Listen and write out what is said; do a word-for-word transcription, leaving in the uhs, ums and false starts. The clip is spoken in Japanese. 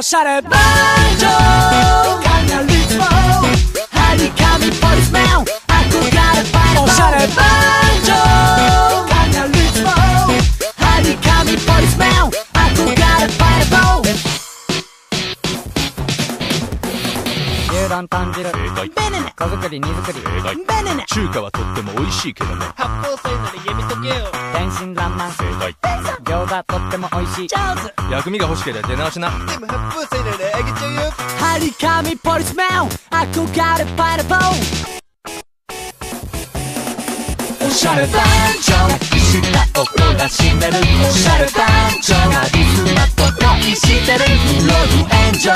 しゃれバンジョーカンガリズムハリカミポリスメン憧れバイトおしゃれバンジョーカンガリズムハリカミポリスメン憧れバイト牛丼豚汁正解。 ベネネ子作り荷造り正解。 ベネネ中華はとっても美味しいけどね。 八宝菜ならやめとけよ。 天真爛漫正解。 餃子とっても美味しい上手薬味が欲しければ出直しな。 でも八宝菜ならあげちゃうよ。 ハリカミポリスメン憧れパイナポーおしゃれバンジョーした音がしめるおしゃれバンジョーがリズムと恋してるログエンジョ